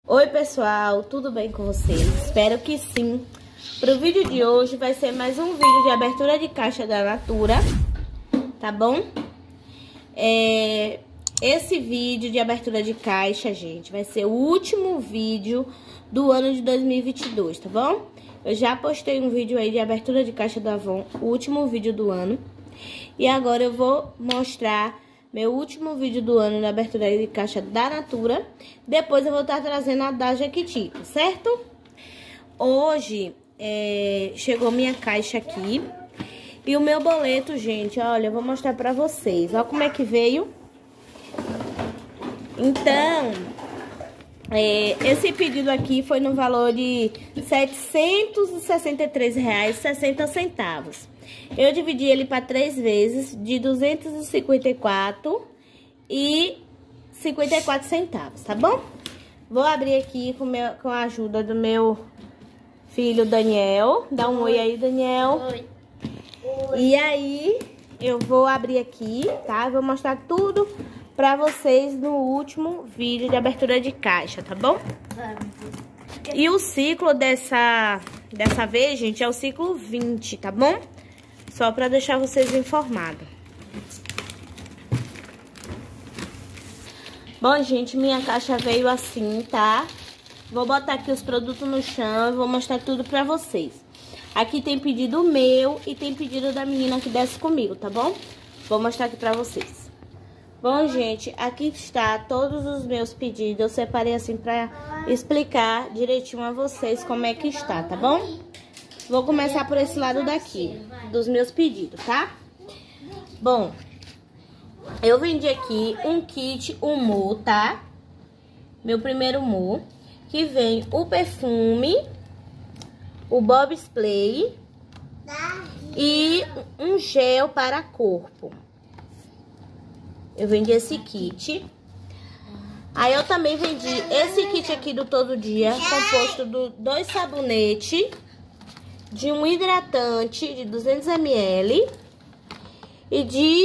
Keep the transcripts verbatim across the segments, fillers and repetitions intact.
Oi pessoal, tudo bem com vocês? Espero que sim. Para o vídeo de hoje vai ser mais um vídeo de abertura de caixa da Natura, tá bom? É, esse vídeo de abertura de caixa, gente, vai ser o último vídeo do ano de dois mil e vinte e dois, tá bom? Eu já postei um vídeo aí de abertura de caixa da Avon, o último vídeo do ano. E agora eu vou mostrar meu último vídeo do ano da abertura de caixa da Natura. Depois eu vou estar trazendo a da Jequitico, certo? Hoje é, chegou minha caixa aqui. E o meu boleto, gente, olha, eu vou mostrar pra vocês. Olha como é que veio. Então, é, esse pedido aqui foi no valor de setecentos e sessenta e três reais e sessenta centavos. Eu dividi ele para três vezes, de duzentos e cinquenta e quatro e cinquenta e quatro centavos, tá bom? Vou abrir aqui com, meu, com a ajuda do meu filho Daniel. Dá um oi, oi aí, Daniel. Oi. Oi. E aí, eu vou abrir aqui, tá? Vou mostrar tudo pra vocês no último vídeo de abertura de caixa, tá bom? E o ciclo dessa, dessa vez, gente, é o ciclo vinte, tá bom? Só pra deixar vocês informados. Bom, gente, minha caixa veio assim, tá? Vou botar aqui os produtos no chão e vou mostrar tudo pra vocês. Aqui tem pedido meu e tem pedido da menina que desce comigo, tá bom? Vou mostrar aqui pra vocês. Bom, gente, aqui está todos os meus pedidos. Eu separei assim pra explicar direitinho a vocês como é que está, tá bom? Vou começar por esse lado daqui, dos meus pedidos, tá? Bom, eu vendi aqui um kit Humu, tá? Meu primeiro Humu, que vem o perfume, o Bob Spray e um gel para corpo. Eu vendi esse kit. Aí eu também vendi esse kit aqui do Todo Dia, composto de dois sabonetes, de um hidratante de duzentos mililitros e de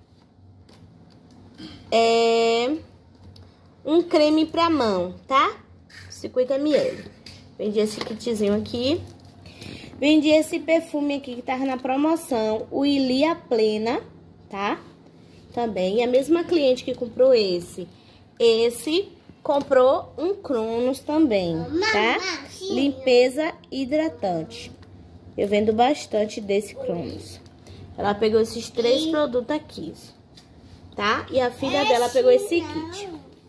é, um creme pra mão, tá? cinquenta mililitros. Vendi esse kitzinho aqui. Vendi esse perfume aqui que tava na promoção, o Ilia Plena, tá? Também. E a mesma cliente que comprou esse, esse comprou um Cronos também, tá? Limpeza hidratante. Eu vendo bastante desse Cronos. Ela pegou esses três produtos aqui, tá? E a filha dela pegou esse kit.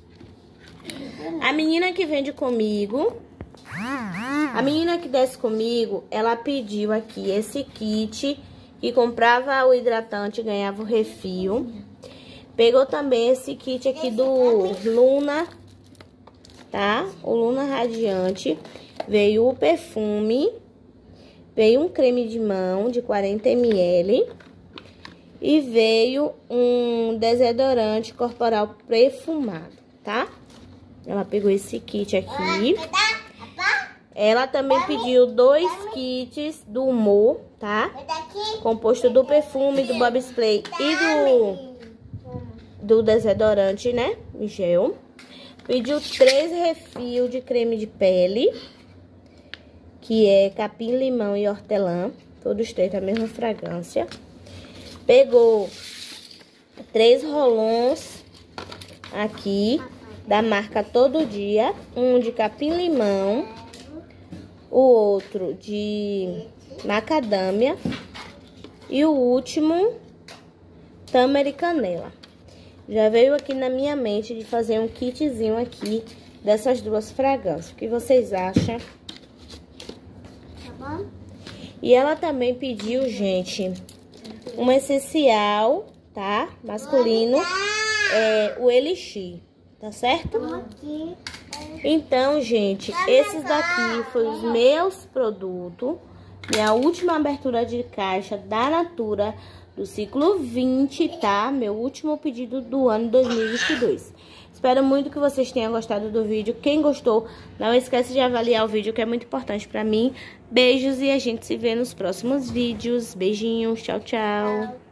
A menina que vende comigo, a menina que desce comigo, ela pediu aqui esse kit, que comprava o hidratante e ganhava o refil. Pegou também esse kit aqui do Luna, tá? O Luna Radiante. Veio o perfume. Veio um creme de mão de quarenta mililitros. E veio um desodorante corporal perfumado, tá? Ela pegou esse kit aqui. Ela também pediu dois kits do Humor, tá? Composto do perfume, do Bob Spray e do, do desodorante, né? Gel. Pediu três refil de creme de pele, que é capim, limão e hortelã. Todos três da mesma fragrância. Pegou três rolons aqui, da marca Todo Dia. Um de capim, limão. O outro de macadâmia. E o último, tâmara e canela. Já veio aqui na minha mente de fazer um kitzinho aqui dessas duas fragrâncias. O que vocês acham? E ela também pediu, gente, um essencial, tá? Masculino, é, o Elixir, tá certo? Então, gente, esses daqui foram os meus produtos. Minha última abertura de caixa da Natura do ciclo vinte, tá? Meu último pedido do ano dois mil e vinte e dois. Espero muito que vocês tenham gostado do vídeo. Quem gostou, não esquece de avaliar o vídeo, que é muito importante pra mim. Beijos e a gente se vê nos próximos vídeos. Beijinhos, tchau, tchau.